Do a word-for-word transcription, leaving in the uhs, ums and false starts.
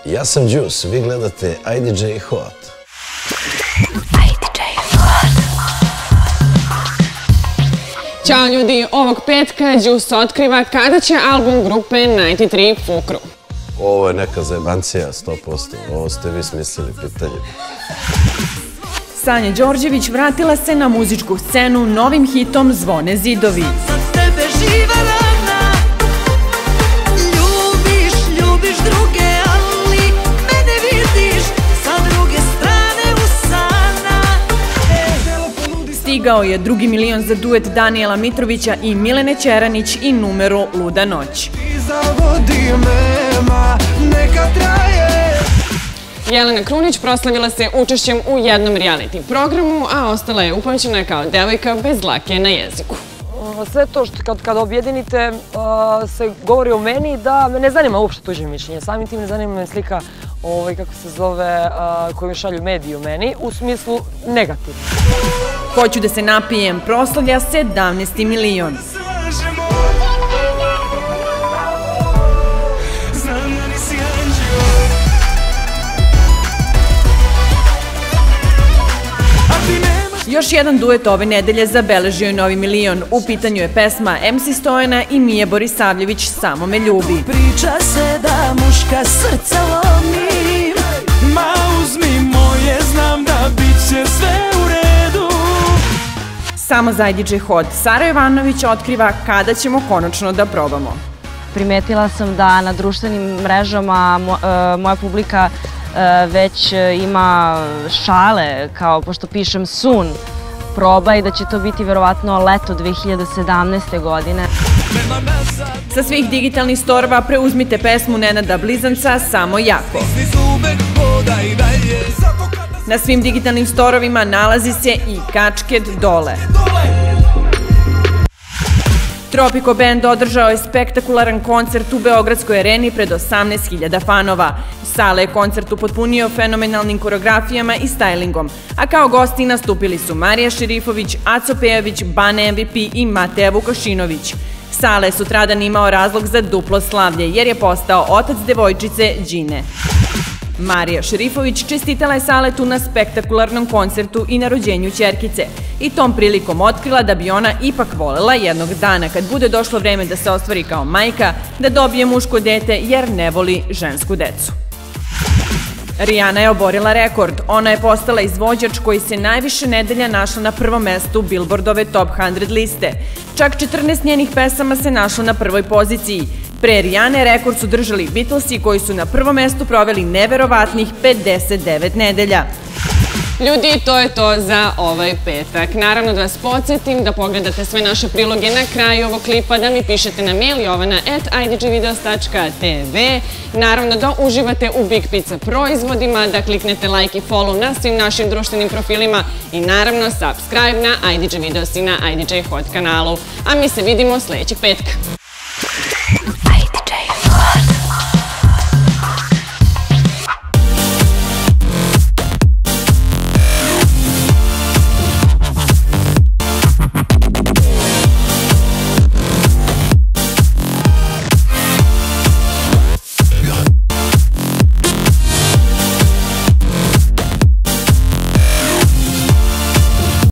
Ja sam Juice, vi gledate I D J Hot. Ćao ljudi, ovog petka Juice otkriva kada će album grupe devedeset tri Fukru. Ovo je neka zajebancija, sto posto. Ovo ste vi smislili pitanje. Sanja Đorđević vratila se na muzičku scenu novim hitom Zvone zidovi. Stigao je drugi milion za duet Danijela Mitrovića i Milene Ćeranić i numeru Luda noć. Jelena Krunić proslavila se učešćem u jednom reality programu, a ostala je upamćena kao devojka bez dlake na jeziku. Sve to što kad objedinite se govori o meni da me ne zanima uopšte tuđe mišljenje. Samim tim ne zanima me slika kako se zove koju mi šalju mediji o meni, u smislu negativno. Hoću da se napijem proslavlja sedamnaesti milion. Još jedan duet ove nedelje zabeležio je novi milion. U pitanju je pesma M C Stojana i Mije Borisavljević Samo me ljubi. Priča se da muška srca lomim, ma uzmi moje, znam da bit će sve u redu. Samo za I D J Hot Sara Jovanović otkriva kada ćemo konačno da probamo. Primetila sam da na društvenim mrežama moja publika već ima šale, kao pošto pišem soon, proba i da će to biti verovatno leto dve hiljade sedamnaeste. godine. Sa svih digitalnih storova preuzmite pesmu Nenada Blizanca Samo jako. Na svim digitalnim storovima nalazi se i Kačket dole. Tropico Band održao je spektakularan koncert u Beogradskoj areni pred osamnaest hiljada fanova. Sale je koncert upotpunio fenomenalnim koreografijama i stajlingom, a kao gosti nastupili su Marija Šerifović, Aco Pejović, Bane M V P i Mateja Vukašinović. Sale je sutradan imao razlog za duplo slavlje jer je postao otac devojčice Đine. Marija Šerifović čestitala je Saletu na spektakularnom koncertu i na rođenju ćerkice i tom prilikom otkrila da bi ona ipak volela jednog dana kad bude došlo vreme da se ostvari kao majka, da dobije muško dete jer ne voli žensku decu. Rijana je oborila rekord. Ona je postala izvođač koji se najviše nedelja našla na prvom mestu Billboardove Top sto liste. Čak četrnaest njenih pesama se našlo na prvoj poziciji. Pre Rijane rekord su držali Beatlesi koji su na prvom mestu proveli neverovatnih pedeset devet nedelja. Ljudi, to je to za ovaj petak. Naravno da vas podsjetim da pogledate sve naše priloge na kraju ovog klipa, da mi pišete na mail jovana at i d j videos tačka t v. Naravno da uživate u Big Pizza proizvodima, da kliknete like i follow na svim našim društvenim profilima i naravno subscribe na I D J Videos i na I D J Hot kanalu. A mi se vidimo sledećeg petka.